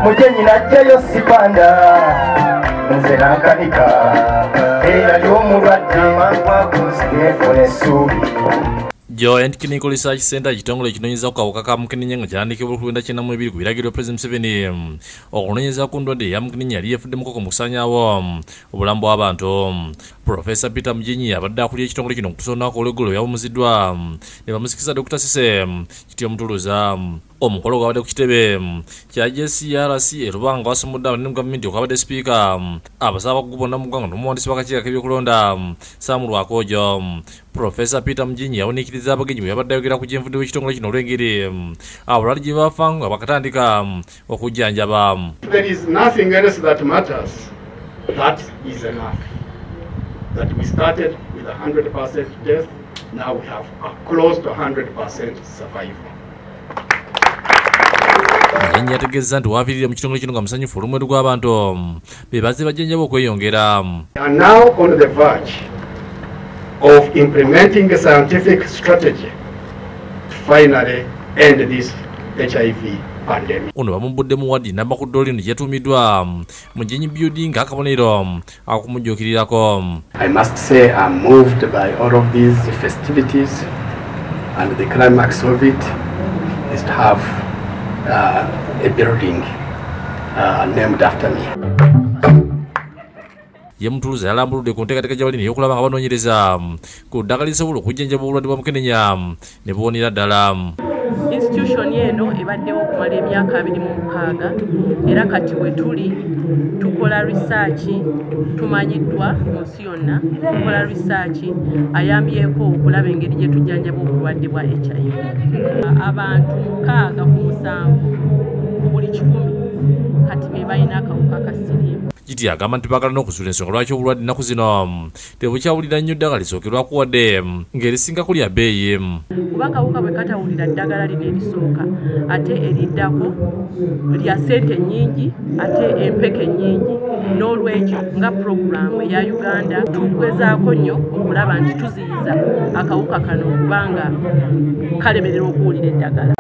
mujenyi najjayo sipanda nze nankanika era ly'omulwadde nefuna essuubi. Joint Clinical Research Center kitongole kinonyeza ku kawuka ka mukenenya nga kyandikibwa ku 2022 ku biragiro President Museveni okunonyeza ku ndwadde ya mukenenya yali efuddemu mu kusanyawo obulamu bw'abantu. Professor Peter Mujinyi abadde akulira ekitongole kino okutusonako olweggulo yamuziddwa ne bamusikiriza Dr. Sise Kityo Mutuluza. Omukolo gwabadde ku kitebe kya JCRC Rubanga wasomodde abanene mu gavumenti okwabadde sipiika abasaba bakugu bonna mu ggwanga n'omuwandiisi w'akakiiko k'ebyokulonda Sam Lwakojo. Professor Peter Mujinyi yawuniikiriza abagenyi bwe yabadde ayogera ku gy'envudde w'ekitongole kino olw'engeri abalwadde gye bafa nga bakatandika okujjanjaba. There is nothing else that matters. That is enough. That we started with 100% death, now we have close to 100% survival. Mujinyi yategeeza nti waafiirire mu kitongole kino nga musanyufu olw'omuwendo gw'abantu be bazze bajjanjaba okweyongera. We are now on the verge of implementing a scientific strategy to finally end this HIV pandemic. Ono bamubbudde mu wadi namba ku ddolino yetuumiddwa Mujinyi Building akabonero akumujjuukirirako. I must say I'm moved by all of these festivities, and the climax of it is to have a building named after me. Ye Mutuluza yalambuludde ku nteekateeka gy'abalimi ey'okulaba nga banoonyereza ku ddagala lisobola okujjanjaba obulwadde bwa mukenenya ne buwonera ddala. Institution eno ebaddewo okumala emyaka 26 era kati we tuli tukola research tumanyiddwa mu nsi yonna tukola research ayambyeko okulaba engeri gye tujjanjaba obulwadde bwa HIV. Abantu 6 ku 7 buli 100 kati be balina akawuka ka siriimu. Kiti agamba nti baagala n'okuzuula ensonga lwaki obulwadde ennaku zino tebukyawulira nnyo ddagala lisookerwako wadde ng'erisinga kulya bbeeyi. Kuba akawuka bwe katawulira ddagala lino erisooka ate eriddako lya ssente nnyingi ate empeke nnyingi. N'olwekyo nga puroguramu eya Uganda tugezaako nnyo okulaba nti tuziyiza akawuka kano okubanga kalemerera okuwulira eddagala.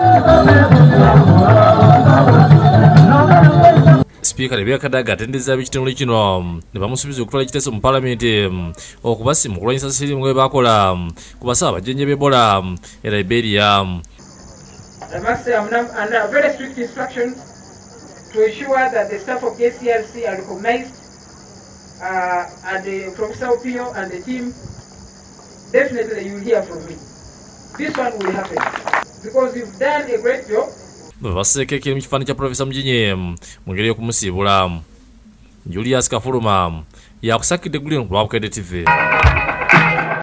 Speaker Rebecca Kadaga atendezza ab'ekitongole kino ne bamusuubiza okutwala ekiteeso mu Paalamenti okubasiima okulwanyisa siriimu bwe bakola ku basawo abajjanjabi b'Ebola e Liberia. I must say I'm under very strict instructions to ensure that the staff of JCRC are recognized and Professor Opio and the team. Definitely you will hear from me. This one will happen because you've done a great job. Baseeka ekiri mu kifaananyi kya Professor Mujinyi mu ngeri y'okumusiibula. Julius Kafuluma yakusakidde Gulino ku Lwabukedde TV.